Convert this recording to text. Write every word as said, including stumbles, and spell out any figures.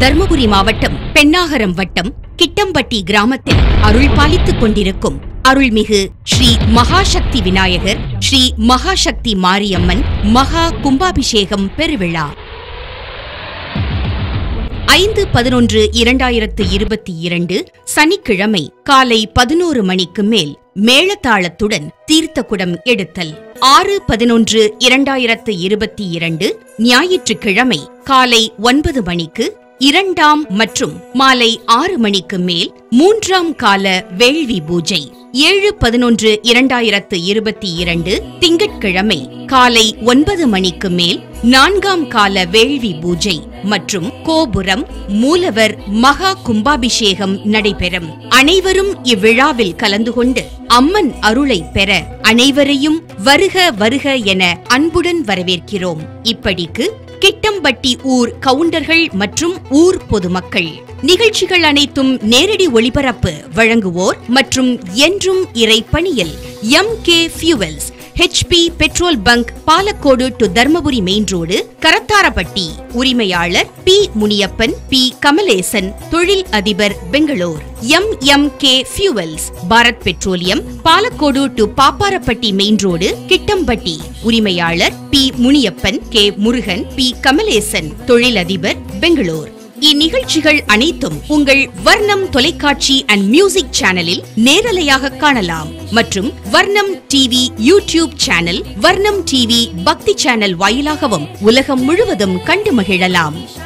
தர்மபுரி மாவட்டம் பெண்ணாகரம் வட்டம் கிட்டம்பட்டி கிராமத்தில் அருள் பாலித்துக் கொண்டிருக்கும் அருள்மிகு ஸ்ரீ மகாசக்தி விநாயகர் ஸ்ரீ மகாசக்தி மாரியம்மன் மகா கும்பாபிஷேகம் பெருவிழா ஐந்து பதினொன்று இரண்டாயிரத்து இருபத்தி இரண்டு சனிக்கிழமை காலை பதினோரு மணிக்கு மேல் மேளதாளத்துடன் தீர்த்தக்குடம் எடுத்தல். ஆறு பதினொன்று இரண்டாயிரத்து இருபத்தி இரண்டு ஞாயிற்றுக்கிழமை காலை ஒன்பது மணிக்கு இரண்டாம் மற்றும் மாலை ஆறு மணிக்கு மேல் மூன்றாம் கால வேள்வி பூஜை. ஏழு பதினொன்று இரண்டாயிரத்து இருபத்தி இரண்டு திங்கட்கிழமை காலை ஒன்பது மணிக்கு மேல் நான்காம் கால வேள்வி பூஜை மற்றும் கோபுரம் மூலவர் மகா கும்பாபிஷேகம் நடைபெறும். அனைவரும் இவ்விழாவில் கலந்து கொண்டு அம்மன் அருளை பெற அனைவரையும் வருக வருக என அன்புடன் வரவேற்கிறோம். இப்படிக்கு கிட்டம்பட்டி ஊர் கவுண்டர்கள் மற்றும் ஊர் பொதுமக்கள். நிகழ்ச்சிகள் அனைத்தும் நேரடி ஒளிபரப்பு. வழங்குவோர் மற்றும் என்றும் இறைப்பணியில் M K fuels, H P petrol bunk, Palacode to Dharmapuri main road, Karatharapatti. உரிமையாளர் பி முனியப்பன், பி கமலேசன், தொழில் அதிபர், Bangalore. M M K fuels, Bharat petroleum, Palacode to Papparapatti main road, Kittampatti. உரிமையாளர் P Muniyappan, K Murugan, P Kamalesan, தொழில் அதிபர், பெங்களூர். இந்நிகழ்ச்சிகள் அனைத்தும் உங்கள் வர்ணம் தொலைக்காட்சி அண்ட் மியூசிக் சேனலில் நேரலையாக காணலாம் மற்றும் Varnam TV YouTube channel, Varnam TV Bhakti channel வாயிலாகவும் உலகம் முழுவதும் கண்டு மகிழலாம்.